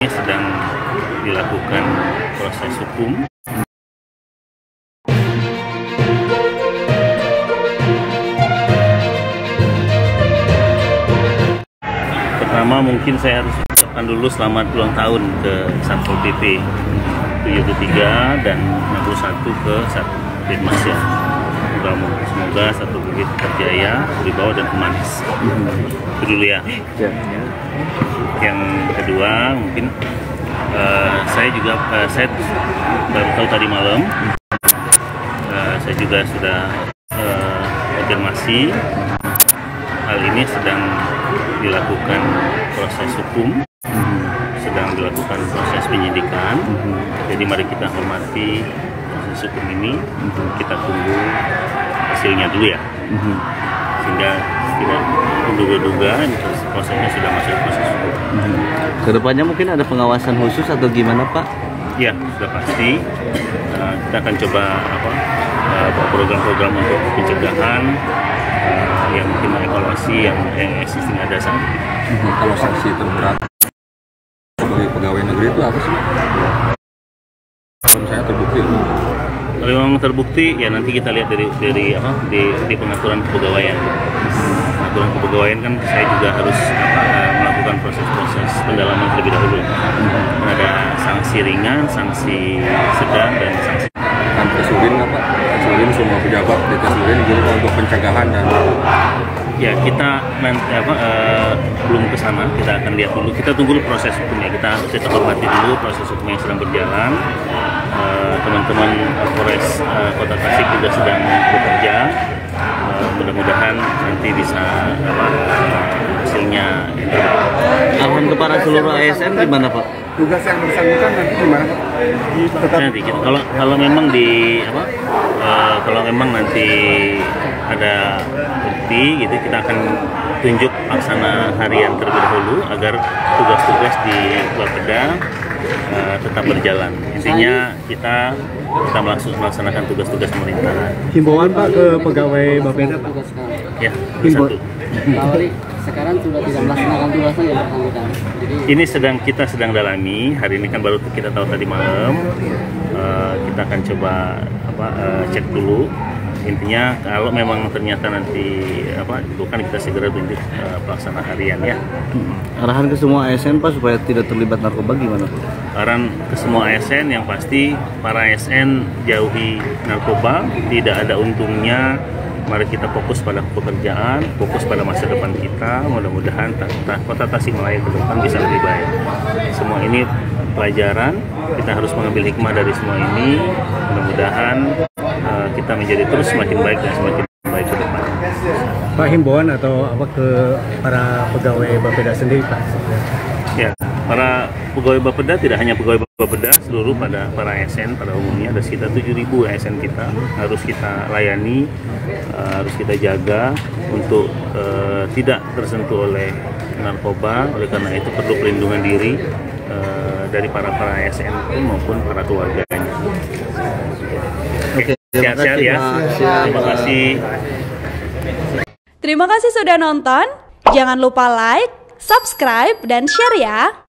sedang dilakukan proses hukum. Pertama mungkin saya harus ucapkan dulu selamat ulang tahun ke Satpol PP 73 dan 61 ke Satpidmas ya. Semoga Satpol PP terjaya, berwibawa dan humanis. Itu dulu ya. Yang kedua mungkin saya baru tahu tadi malam, saya juga sudah konfirmasi hal ini sedang dilakukan proses hukum, sedang dilakukan proses penyidikan. Jadi mari kita hormati proses hukum ini, kita tunggu hasilnya dulu ya, sehingga tidak menduga-duga prosesnya sudah masuk proses hukum. Kedepannya mungkin ada pengawasan khusus atau gimana Pak? Ya, sudah pasti. Kita akan coba program-program untuk pencegahan yang mungkin mengevaluasi yang existing ada saat ini. Kalau sanksi terberat sebagai pegawai negeri itu apa sih? Kalau misalnya terbukti? Kalau memang terbukti, ya nanti kita lihat di pengaturan kepegawaian. Pengaturan kepegawaian kan saya juga harus melakukan proses-proses pendalaman terlebih dahulu. Ada sanksi ringan, sanksi sedang, dan sanksi. Kan Tesurin apa? Tesurin semua pejabat di Tesurin gitu untuk pencegahan dan. Ya kita nanti belum ke sana, kita akan lihat dulu. Kita tunggu dulu proses hukumnya. Kita hormati dulu proses hukum yang sedang berjalan. Teman-teman Polres Kota Tasik juga sedang bekerja. Mudah-mudahan nanti bisa hasilnya yang terbaik. Arahan kepada seluruh ASN gimana Pak? Tugas yang bersangkutan nanti gimana Pak? Nanti kalau memang nanti ada bukti gitu, kita akan tunjuk laksana harian terlebih dahulu agar tugas-tugas di Bapeda tetap berjalan. Intinya kita melaksanakan tugas-tugas pemerintahan. Himbauan Pak ke pegawai Bapeda Pak? Ya, satu. Sekarang sudah tidak melaksanakan tugasnya yang bersangkutan. Ini kita sedang dalami. Hari ini kan baru kita tahu tadi malam. Kita akan coba cek dulu. Intinya kalau memang ternyata nanti bukan, kita segera tunjuk pelaksana harian ya. Arahan ke semua ASN Pak supaya tidak terlibat narkoba gimana Pak? Arahan ke semua ASN yang pasti para ASN jauhi narkoba, tidak ada untungnya. Mari kita fokus pada pekerjaan, fokus pada masa depan kita. Mudah-mudahan Kota Tasikmalaya ke depan bisa lebih baik. Semua ini pelajaran, kita harus mengambil hikmah dari semua ini. Mudah-mudahan kita menjadi terus semakin baik dan semakin baik ke depan. Pak, himbauan atau apa ke para pegawai Bapeda sendiri Pak? Ya, para pegawai Bapeda tidak hanya pegawai Bapeda, seluruh para ASN pada umumnya ada sekitar 7.000 ASN kita harus kita layani, harus kita jaga untuk tidak tersentuh oleh narkoba. Oleh karena itu perlu perlindungan diri dari para ASN maupun para keluarganya. Oke, sehat-sehat ya. Terima kasih. Terima kasih sudah nonton. Jangan lupa like, subscribe, dan share ya.